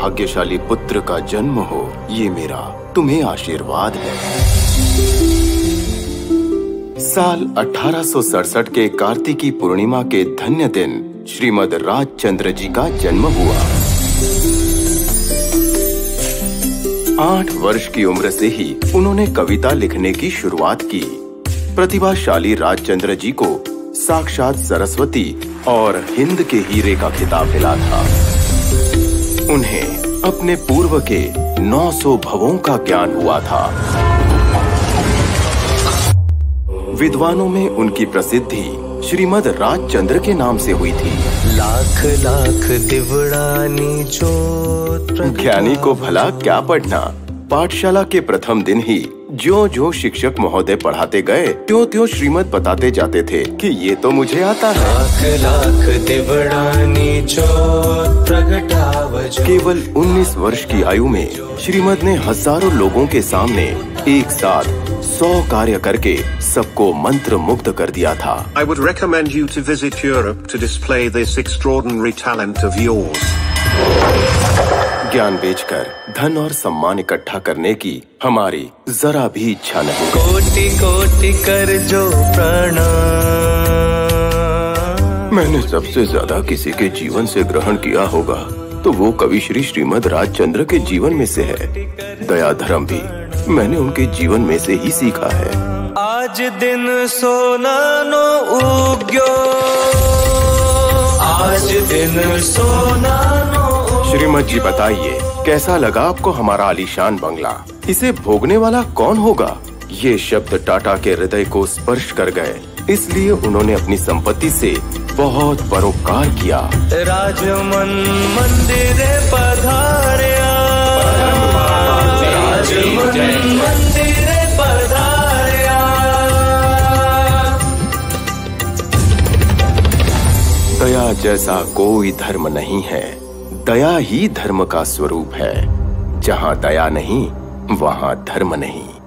भाग्यशाली पुत्र का जन्म हो, ये मेरा तुम्हें आशीर्वाद है। साल 1867 के कार्तिकी पूर्णिमा के धन्य दिन श्रीमद राजचंद्र जी का जन्म हुआ। 8 वर्ष की उम्र से ही उन्होंने कविता लिखने की शुरुआत की। प्रतिभाशाली राजचंद्र जी को साक्षात सरस्वती और हिंद के हीरे का खिताब मिला था। उन्हें अपने पूर्व के 900 भवों का ज्ञान हुआ था। विद्वानों में उनकी प्रसिद्धि श्रीमद राजचंद्र के नाम से हुई थी। लाख लाख दिवड़ानी जो ज्ञानी को भला क्या पढ़ना, पाठशाला के प्रथम दिन ही जो शिक्षक महोदय पढ़ाते गए त्यों श्रीमद बताते जाते थे कि ये तो मुझे आता है। लाख लाख दिवड़ानी जो प्रगटावज। केवल 19 वर्ष की आयु में श्रीमद ने हजारों लोगों के सामने एक साथ 100 कार्य करके सबको मंत्र मुग्ध कर दिया था। I would recommend you to visit Europe to display this extraordinary talent of yours. ज्ञान बेचकर धन और सम्मान इकट्ठा करने की हमारी जरा भी इच्छा नहीं। कोटि कोटि कर जो प्रणाम। मैंने सबसे ज्यादा किसी के जीवन से ग्रहण किया होगा तो वो कवि श्री श्रीमद राजचंद्र के जीवन में से है। दया धर्म भी मैंने उनके जीवन में से ही सीखा है। आज दिन सोना नो उग्यो, आज दिन सोना नो। श्रीमद जी बताइए, कैसा लगा आपको हमारा आलीशान बंगला? इसे भोगने वाला कौन होगा? ये शब्द टाटा के हृदय को स्पर्श कर गए, इसलिए उन्होंने अपनी संपत्ति से बहुत परोपकार किया। राजमन मंदिर पधारिया, राजमन मंदिर पधारिया। दया जैसा कोई धर्म नहीं है, दया ही धर्म का स्वरूप है। जहाँ दया नहीं, वहाँ धर्म नहीं।